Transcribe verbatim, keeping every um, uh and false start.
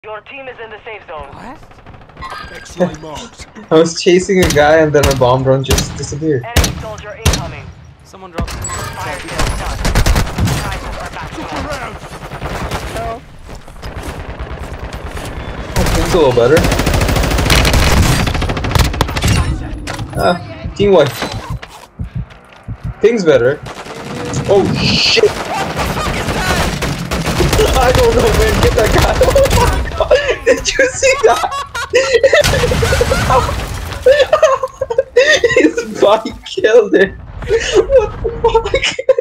Your team is in the safe zone. What? X-ray marked. I was chasing a guy and then a bomb drone just disappeared. Enemy soldier incoming. Someone dropped. Fire sale done. Rifles are back to Look normal. around. No. Oh, things a little better. Ah, team wipe. Things better. Oh shit! I don't know, man. Get that guy. Oh my god! Did you see that? His bike killed it. What the fuck?